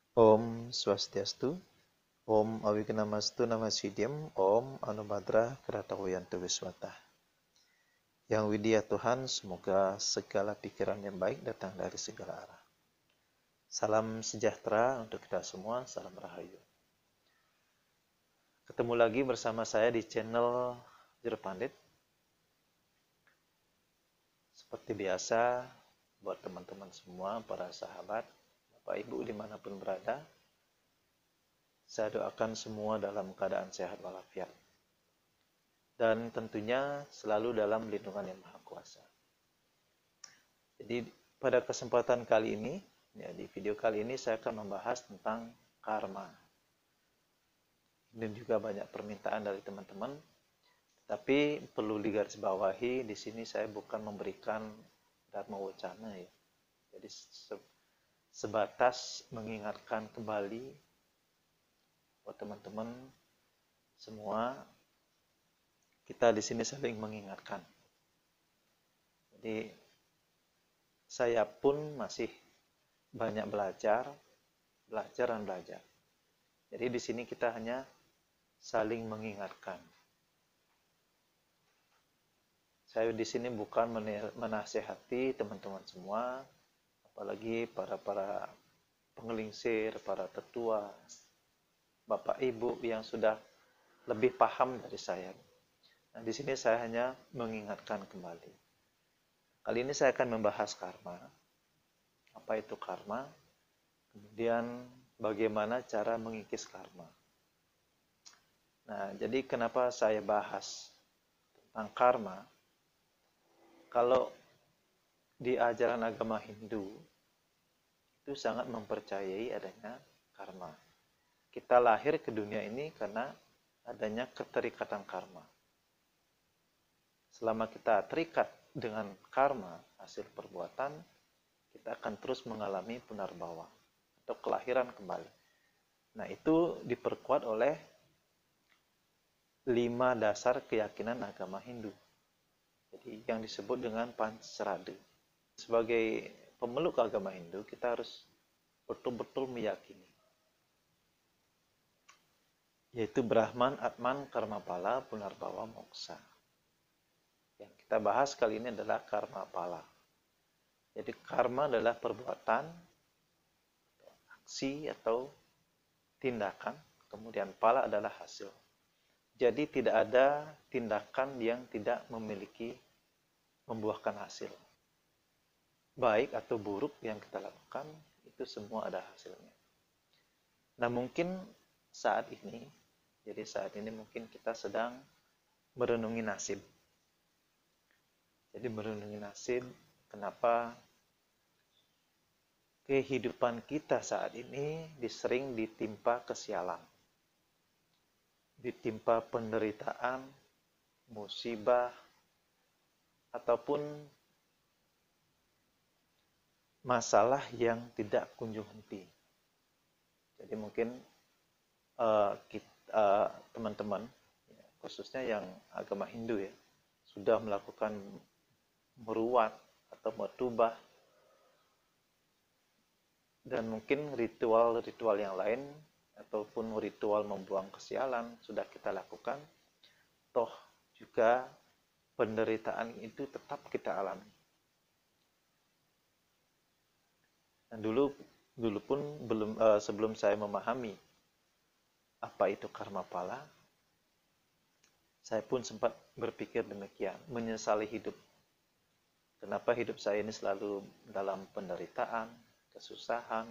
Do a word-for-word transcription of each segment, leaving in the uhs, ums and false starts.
Om Swastiastu, Om Awignamastu Namasidhyam, Om Anubhadra Kratahoyantu Wiswata. Yang widya Tuhan, semoga segala pikiran yang baik datang dari segala arah. Salam sejahtera untuk kita semua, salam rahayu. Ketemu lagi bersama saya di channel Jero Pandit. Seperti biasa, buat teman-teman semua, para sahabat, Bapak Ibu dimanapun berada, saya doakan semua dalam keadaan sehat walafiat. Dan tentunya selalu dalam lindungan yang Maha Kuasa. Jadi pada kesempatan kali ini, ya, di video kali ini saya akan membahas tentang karma. Ini juga banyak permintaan dari teman-teman, tapi perlu digarisbawahi di sini saya bukan memberikan dharma wacana ya. Jadi sebatas mengingatkan kembali buat teman-teman semua, kita di sini saling mengingatkan. Jadi saya pun masih banyak belajar, belajar dan belajar. Jadi di sini kita hanya saling mengingatkan. Saya di sini bukan menasehati teman-teman semua, apalagi para para pengelingsir, para tetua, bapak ibu yang sudah lebih paham dari saya. Nah, di sini saya hanya mengingatkan kembali. Kali ini saya akan membahas karma. Apa itu karma? Kemudian bagaimana cara mengikis karma. Nah, jadi kenapa saya bahas tentang karma? Kalau di ajaran agama Hindu, itu sangat mempercayai adanya karma. Kita lahir ke dunia ini karena adanya keterikatan karma. Selama kita terikat dengan karma, hasil perbuatan, kita akan terus mengalami punarbawa atau kelahiran kembali. Nah, itu diperkuat oleh lima dasar keyakinan agama Hindu. Jadi yang disebut dengan Pancasrada. Sebagai pemeluk agama Hindu, kita harus betul-betul meyakini, yaitu Brahman, Atman, Karmapala, Punarbawa, Moksa. Yang kita bahas kali ini adalah Karmapala. Jadi karma adalah perbuatan, aksi atau tindakan, kemudian pala adalah hasil. Jadi tidak ada tindakan yang tidak memiliki membuahkan hasil. Baik atau buruk yang kita lakukan, itu semua ada hasilnya. Nah, mungkin saat ini, jadi saat ini mungkin kita sedang merenungi nasib. Jadi merenungi nasib, kenapa kehidupan kita saat ini disering ditimpa kesialan, ditimpa penderitaan, musibah, ataupun masalah yang tidak kunjung henti. Jadi mungkin uh, kita, uh, teman-teman, ya, khususnya yang agama Hindu ya, sudah melakukan meruat atau mertubah, dan mungkin ritual-ritual yang lain ataupun ritual membuang kesialan sudah kita lakukan, toh juga penderitaan itu tetap kita alami. Dan dulu dulu pun belum uh, sebelum saya memahami apa itu karma pala, saya pun sempat berpikir demikian, menyesali hidup. Kenapa hidup saya ini selalu dalam penderitaan, kesusahan,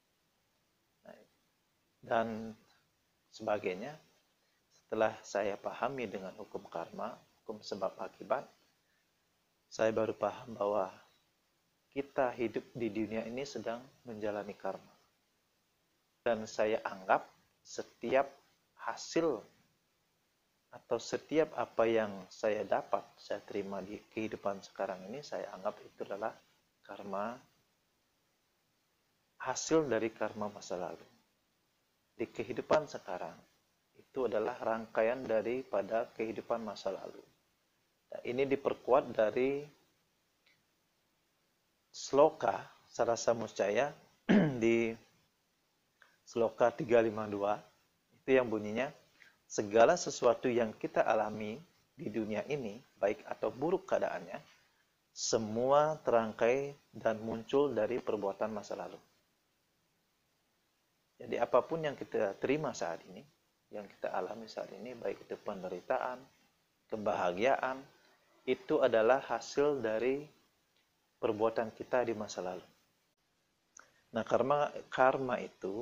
dan sebagainya. Setelah saya pahami dengan hukum karma, hukum sebab akibat, saya baru paham bahwa kita hidup di dunia ini sedang menjalani karma. Dan saya anggap setiap hasil atau setiap apa yang saya dapat, saya terima di kehidupan sekarang ini, saya anggap itu adalah karma, hasil dari karma masa lalu. Di kehidupan sekarang, itu adalah rangkaian daripada kehidupan masa lalu. Nah, ini diperkuat dari sloka Sarasa Muscaya di Sloka tiga lima dua, itu yang bunyinya, segala sesuatu yang kita alami di dunia ini, baik atau buruk keadaannya, semua terangkai dan muncul dari perbuatan masa lalu. Jadi apapun yang kita terima saat ini, yang kita alami saat ini, baik itu penderitaan, kebahagiaan, itu adalah hasil dari perbuatan kita di masa lalu. Nah, karma, karma itu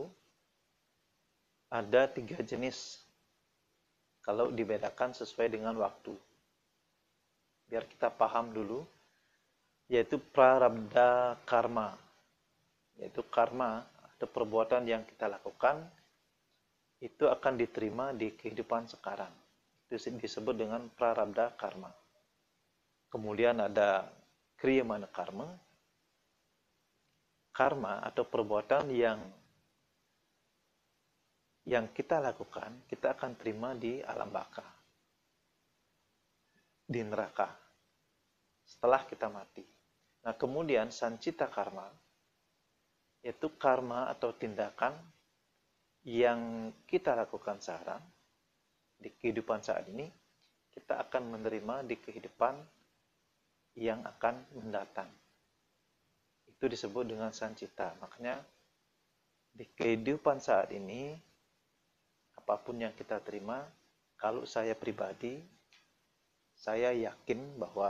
ada tiga jenis kalau dibedakan sesuai dengan waktu. Biar kita paham dulu, yaitu prarabdha karma, yaitu karma atau perbuatan yang kita lakukan itu akan diterima di kehidupan sekarang. Itu disebut dengan prarabdha karma. Kemudian ada kriyamana karma, karma atau perbuatan yang yang kita lakukan, kita akan terima di alam baka, di neraka, setelah kita mati. Nah, kemudian sancita karma, yaitu karma atau tindakan yang kita lakukan sekarang, di kehidupan saat ini, kita akan menerima di kehidupan yang akan mendatang. Itu disebut dengan sancita. Makanya di kehidupan saat ini, apapun yang kita terima, kalau saya pribadi, saya yakin bahwa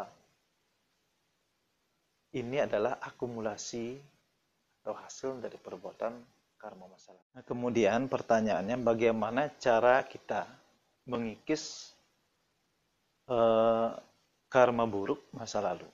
ini adalah akumulasi atau hasil dari perbuatan karma masa lalu. Nah, kemudian pertanyaannya, bagaimana cara kita mengikis eh, karma buruk masa lalu?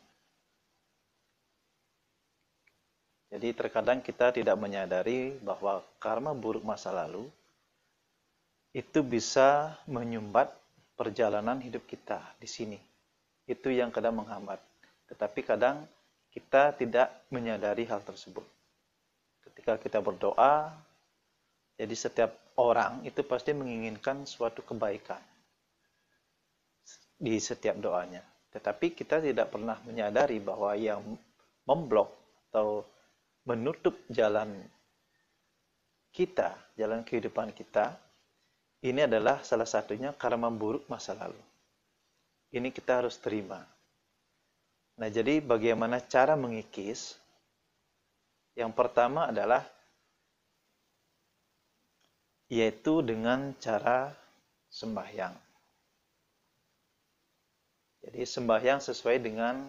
Jadi terkadang kita tidak menyadari bahwa karma buruk masa lalu itu bisa menyumbat perjalanan hidup kita di sini. Itu yang kadang menghambat. Tetapi kadang kita tidak menyadari hal tersebut. Ketika kita berdoa, jadi setiap orang itu pasti menginginkan suatu kebaikan di setiap doanya. Tetapi kita tidak pernah menyadari bahwa yang memblok atau menutup jalan kita, jalan kehidupan kita, ini adalah salah satunya karma buruk masa lalu. Ini kita harus terima. Nah, jadi bagaimana cara mengikis? Yang pertama adalah yaitu dengan cara sembahyang. Jadi sembahyang sesuai dengan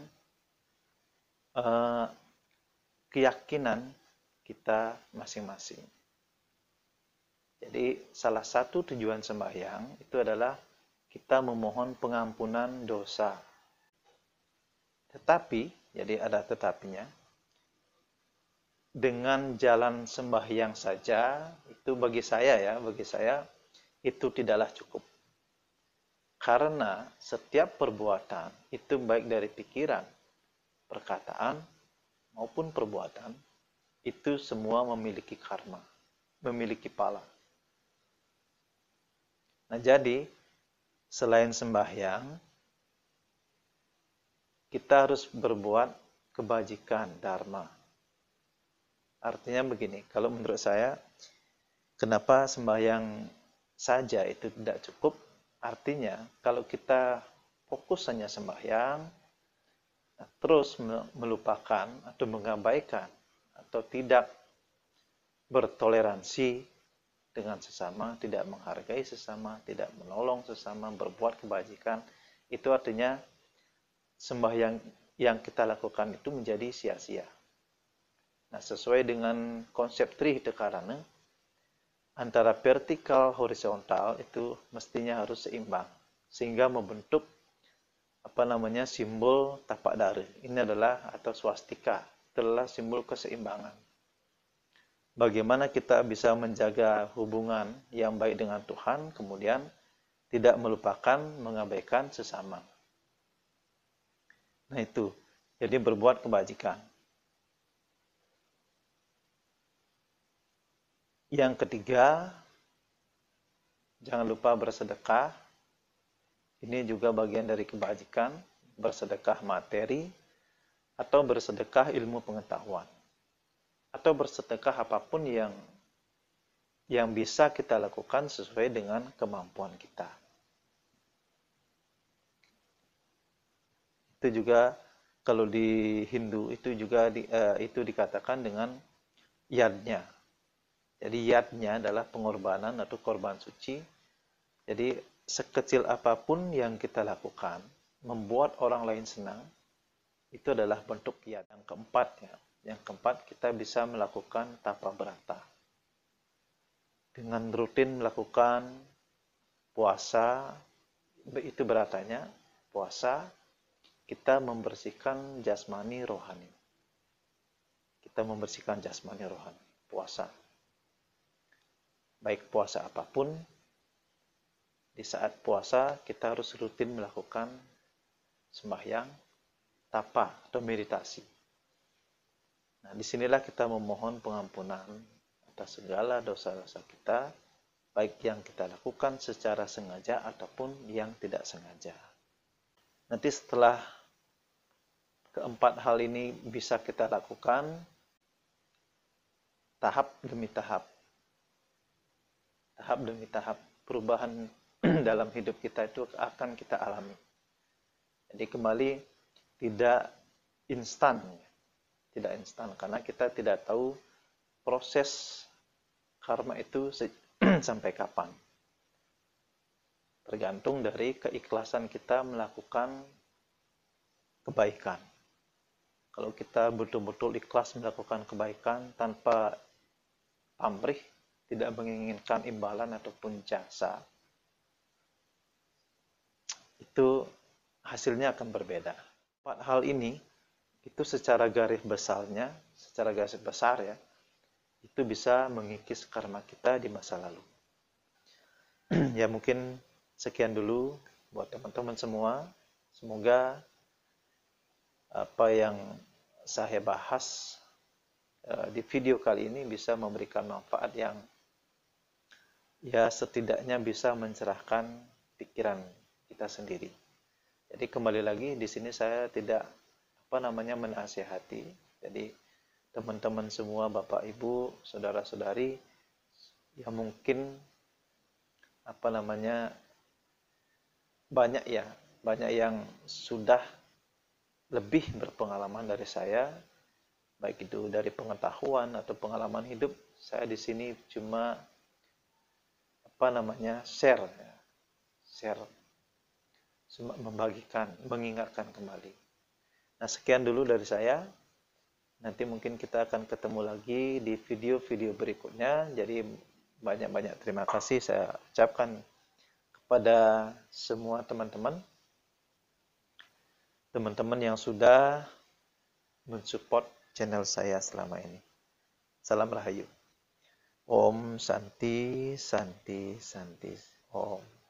uh, keyakinan kita masing-masing. Jadi salah satu tujuan sembahyang itu adalah kita memohon pengampunan dosa. Tetapi, jadi ada tetapinya, dengan jalan sembahyang saja, itu bagi saya ya, bagi saya itu tidaklah cukup. Karena setiap perbuatan, itu baik dari pikiran, perkataan, maupun perbuatan, itu semua memiliki karma, memiliki pala. Nah, jadi selain sembahyang, kita harus berbuat kebajikan, dharma. Artinya begini, kalau menurut saya, kenapa sembahyang saja itu tidak cukup? Artinya, kalau kita fokus hanya sembahyang, terus melupakan atau mengabaikan atau tidak bertoleransi dengan sesama, tidak menghargai sesama, tidak menolong sesama, berbuat kebajikan, itu artinya sembahyang yang kita lakukan itu menjadi sia-sia. Nah, sesuai dengan konsep Trihita-karana, antara vertikal horizontal itu mestinya harus seimbang, sehingga membentuk apa namanya simbol tapak dara. Ini adalah atau swastika, itu adalah simbol keseimbangan. Bagaimana kita bisa menjaga hubungan yang baik dengan Tuhan, kemudian tidak melupakan, mengabaikan sesama. Nah itu, jadi berbuat kebajikan. Yang ketiga, jangan lupa bersedekah. Ini juga bagian dari kebajikan, bersedekah materi, atau bersedekah ilmu pengetahuan, atau bersedekah apapun yang yang bisa kita lakukan sesuai dengan kemampuan kita. Itu juga kalau di Hindu itu juga di, uh, itu dikatakan dengan yadnya. Jadi yadnya adalah pengorbanan atau korban suci. Jadi sekecil apapun yang kita lakukan, membuat orang lain senang, itu adalah bentuk yad. Yang keempat, ya. Yang keempat, kita bisa melakukan tapa berata. Dengan rutin melakukan puasa, itu beratanya, puasa, kita membersihkan jasmani rohani. Kita membersihkan jasmani rohani, puasa. Baik puasa apapun, di saat puasa kita harus rutin melakukan sembahyang, tapa atau meditasi. Nah, disinilah kita memohon pengampunan atas segala dosa-dosa kita, baik yang kita lakukan secara sengaja ataupun yang tidak sengaja. Nanti setelah keempat hal ini bisa kita lakukan, tahap demi tahap, tahap demi tahap perubahan dalam hidup kita itu akan kita alami. Jadi kembali tidak instan, tidak instan karena kita tidak tahu proses karma itu sampai kapan. Tergantung dari keikhlasan kita melakukan kebaikan. Kalau kita betul-betul ikhlas melakukan kebaikan tanpa pamrih, tidak menginginkan imbalan ataupun jasa, itu hasilnya akan berbeda. Empat hal ini, itu secara garis besarnya, secara garis besar ya, itu bisa mengikis karma kita di masa lalu. Ya mungkin sekian dulu buat teman-teman semua. Semoga apa yang saya bahas uh, di video kali ini bisa memberikan manfaat yang ya setidaknya bisa mencerahkan pikiran kita sendiri. Jadi kembali lagi di sini saya tidak apa namanya menasihati. Jadi teman-teman semua, Bapak Ibu, saudara-saudari yang mungkin apa namanya banyak ya, banyak yang sudah lebih berpengalaman dari saya, baik itu dari pengetahuan atau pengalaman hidup. Saya di sini cuma apa namanya share, share, membagikan, mengingatkan kembali. Nah sekian dulu dari saya. Nanti mungkin kita akan ketemu lagi di video-video berikutnya. Jadi banyak-banyak terima kasih saya ucapkan kepada semua teman-teman. Teman-teman yang sudah mensupport channel saya selama ini. Salam Rahayu. Om Santi, Santi, Santi. Om.